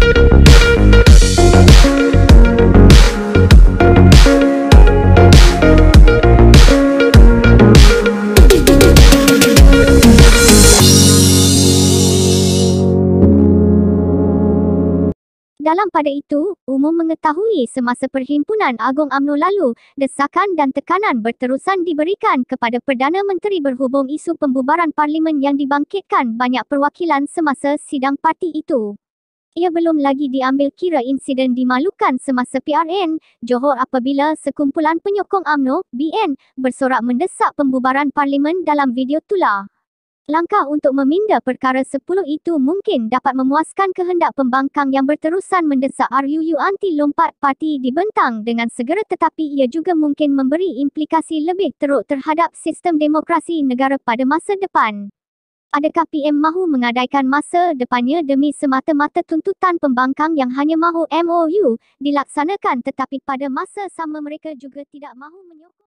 Dalam pada itu, umum mengetahui semasa Perhimpunan Agung UMNO lalu, desakan dan tekanan berterusan diberikan kepada Perdana Menteri berhubung isu pembubaran Parlimen yang dibangkitkan banyak perwakilan semasa sidang parti itu. Ia belum lagi diambil kira insiden dimalukan semasa PRN, Johor apabila sekumpulan penyokong UMNO, BN, bersorak mendesak pembubaran Parlimen dalam video tular. Langkah untuk meminda perkara 10 itu mungkin dapat memuaskan kehendak pembangkang yang berterusan mendesak RUU anti lompat parti dibentang dengan segera, tetapi ia juga mungkin memberi implikasi lebih teruk terhadap sistem demokrasi negara pada masa depan. Adakah PM mahu menggadaikan masa depannya demi semata-mata tuntutan pembangkang yang hanya mahu MOU dilaksanakan, tetapi pada masa sama mereka juga tidak mahu menyokong